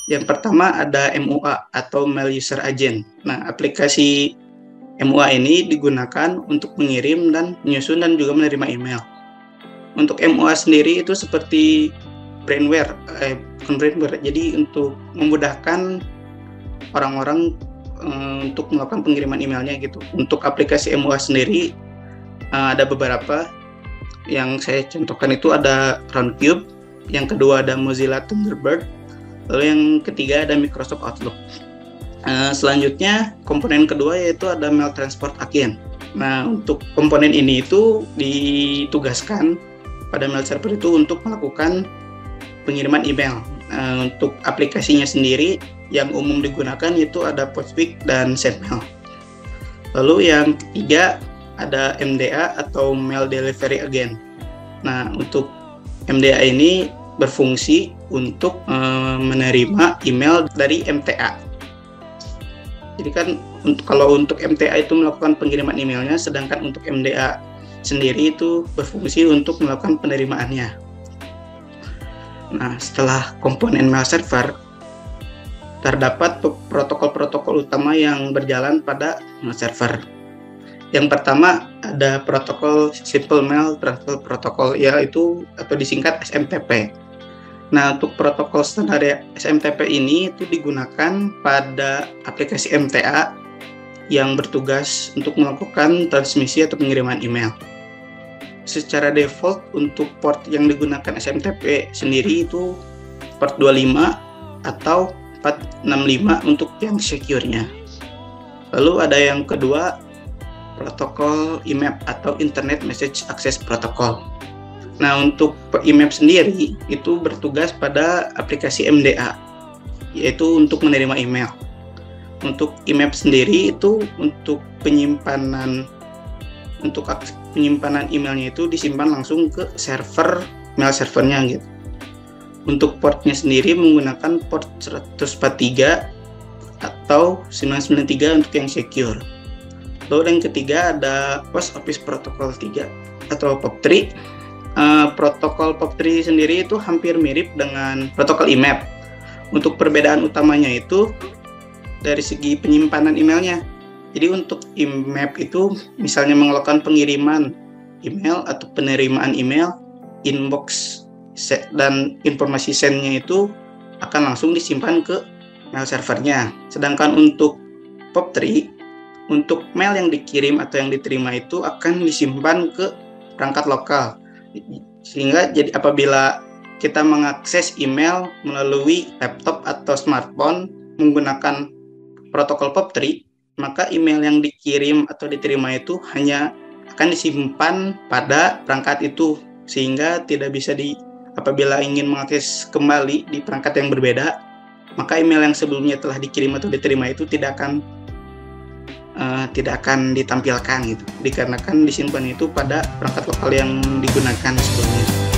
Yang pertama ada MUA atau Mail User Agent. Nah, aplikasi MUA ini digunakan untuk mengirim dan menyusun dan juga menerima email. Untuk MUA sendiri itu seperti bukan brainware. Jadi untuk memudahkan orang-orang untuk melakukan pengiriman emailnya gitu. Untuk aplikasi MUA sendiri ada beberapa. Yang saya contohkan itu ada Roundcube, yang kedua ada Mozilla Thunderbird, lalu yang ketiga ada Microsoft Outlook. Selanjutnya komponen kedua yaitu ada Mail Transport Agent. Nah, untuk komponen ini itu ditugaskan pada mail server itu untuk melakukan pengiriman email. Untuk aplikasinya sendiri yang umum digunakan itu ada Postfix dan Sendmail. Lalu yang ketiga ada MDA atau Mail Delivery Agent. Nah, untuk MDA ini berfungsi untuk menerima email dari MTA. Jadi kan kalau untuk MTA itu melakukan pengiriman emailnya, sedangkan untuk MDA sendiri itu berfungsi untuk melakukan penerimaannya. Nah, setelah komponen mail server, terdapat protokol-protokol utama yang berjalan pada mail server. Yang pertama ada protokol Simple Mail Transfer Protocol, yaitu atau disingkat SMTP. Nah, untuk protokol standar SMTP ini itu digunakan pada aplikasi MTA yang bertugas untuk melakukan transmisi atau pengiriman email. Secara default untuk port yang digunakan SMTP sendiri itu port 25 atau 465 untuk yang secure-nya. Lalu ada yang kedua, protokol IMAP atau Internet Message Access Protocol. Nah, untuk IMAP sendiri itu bertugas pada aplikasi MDA, yaitu untuk menerima email. Untuk IMAP sendiri itu untuk penyimpanan emailnya itu disimpan langsung ke server mail servernya gitu. Untuk portnya sendiri menggunakan port 143 atau 993 untuk yang secure. Lalu yang ketiga ada Post Office Protocol 3 atau POP3. Protokol POP3 sendiri itu hampir mirip dengan protokol IMAP. Untuk perbedaan utamanya itu dari segi penyimpanan emailnya. Jadi untuk IMAP itu misalnya melakukan pengiriman email atau penerimaan email, inbox dan informasi send-nya itu akan langsung disimpan ke mail servernya. Sedangkan untuk POP3, untuk mail yang dikirim atau yang diterima itu akan disimpan ke perangkat lokal. Sehingga jadi apabila kita mengakses email melalui laptop atau smartphone menggunakan protokol POP3, maka email yang dikirim atau diterima itu hanya akan disimpan pada perangkat itu, sehingga tidak bisa apabila ingin mengakses kembali di perangkat yang berbeda, maka email yang sebelumnya telah dikirim atau diterima itu tidak akan ditampilkan gitu, dikarenakan disimpan itu pada perangkat lokal yang digunakan sebelumnya.